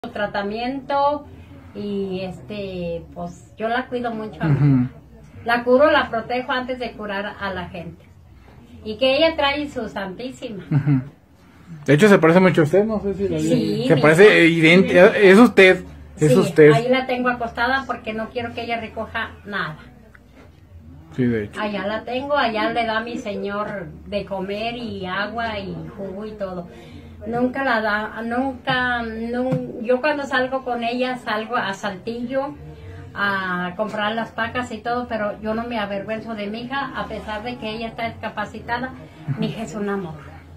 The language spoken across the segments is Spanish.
tratamiento y pues yo la cuido mucho a mí. La curo, la protejo antes de curar a la gente. Y que ella trae su santísima. De hecho se parece mucho a usted, no sé si la sí, se parece idéntica, es usted, es usted. Ahí la tengo acostada porque no quiero que ella recoja nada. Sí, de hecho. Allá la tengo, allá le da a mi señor de comer y agua y jugo y todo. Nunca la da, yo cuando salgo con ella salgo a Saltillo a comprar las pacas y todo, pero yo no me avergüenzo de mi hija, a pesar de que ella está discapacitada. Mi hija es un amor.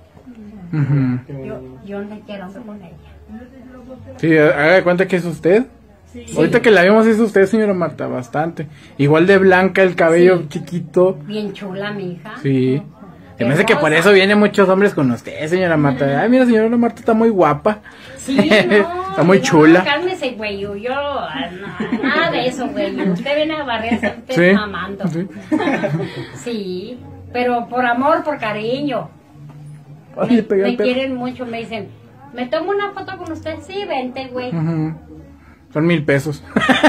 Yo no quiero andar con ella. Sí, haga de cuenta que es usted. Sí. Ahorita que la vemos es usted, señora Marta, bastante. Igual de blanca, el cabello chiquito. Bien chula mi hija. Sí. Se me hace que por eso vienen muchos hombres con usted, señora Marta. Ay, mira, señora Marta está muy guapa. Sí, no. Está muy chula. Cálmese, güey. Yo, nada de eso, güey. Usted viene a barrerse, usted mamando. Sí. Sí, pero por amor, por cariño. Ay, me quieren mucho, me dicen, ¿me tomo una foto con usted? Sí, vente, güey. Son 1,000 pesos.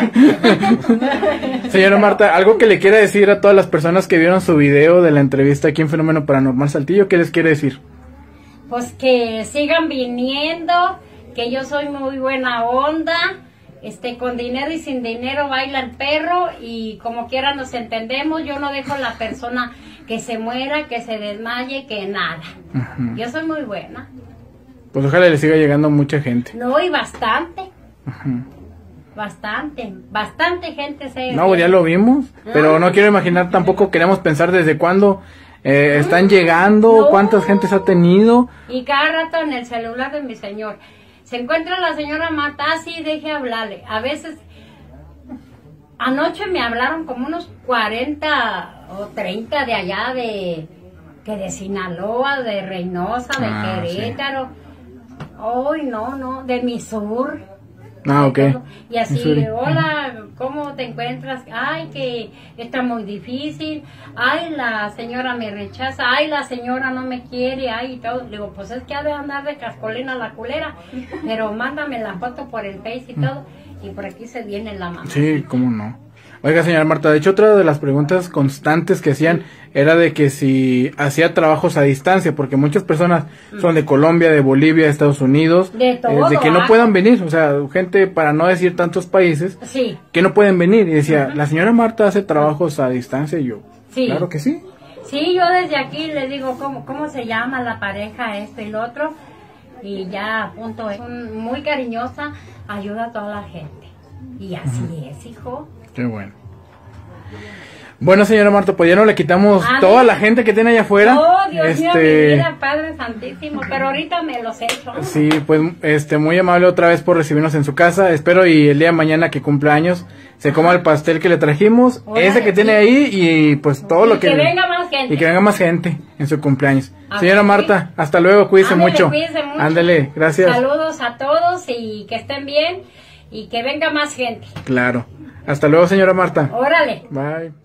Señora Marta, algo que le quiera decir a todas las personas que vieron su video de la entrevista aquí en Fenómeno Paranormal Saltillo, ¿qué les quiere decir? Pues que sigan viniendo, que yo soy muy buena onda, con dinero y sin dinero baila el perro y como quiera nos entendemos. Yo no dejo a la persona que se muera, que se desmaye, que nada. Yo soy muy buena. Pues ojalá le siga llegando mucha gente. No, y bastante. Bastante gente se... No, ya lo vimos, pero no quiero imaginar tampoco, queremos pensar desde cuándo están llegando, cuántas gentes ha tenido. Y cada rato en el celular de mi señor. Se encuentra la señora Marta, sí, deje hablarle. A veces, anoche me hablaron como unos 40 o 30 de allá, de Sinaloa, de Reynosa, de Querétaro. Ay, no, de Misur. Ok. Y así, hola, ¿cómo te encuentras? Ay, que está muy difícil. Ay, la señora me rechaza. Ay, la señora no me quiere. Ay, y todo. Digo, pues es que ha de andar de cascolina la culera. Pero mándame la foto por el Face y todo. Y por aquí se viene la mamá. Sí, cómo no. Oiga, señora Marta, de hecho otra de las preguntas constantes que hacían era de que si hacía trabajos a distancia, porque muchas personas son de Colombia, de Bolivia, de Estados Unidos, de que no puedan venir, o sea, gente, para no decir tantos países, que no pueden venir. Y decía, la señora Marta hace trabajos a distancia, y yo, claro que sí. Sí, yo desde aquí le digo cómo se llama la pareja, esto y lo otro, y ya a punto es muy cariñosa, ayuda a toda la gente. Y así es, hijo. Qué bueno. Bueno, señora Marta, pues ya no le quitamos toda la gente que tiene allá afuera. Oh, Dios mío, mi vida, Padre Santísimo, pero ahorita me los echo. Sí, pues muy amable otra vez por recibirnos en su casa. Espero y el día de mañana que cumpla años se coma el pastel que le trajimos, ese que tiene ahí y pues todo lo que... que venga más gente. Y que venga más gente en su cumpleaños. Señora Marta, hasta luego, cuídese mucho. Cuídese mucho. Ándele, gracias. Saludos a todos y que estén bien y que venga más gente. Claro. Hasta luego, señora Marta. Órale. Bye.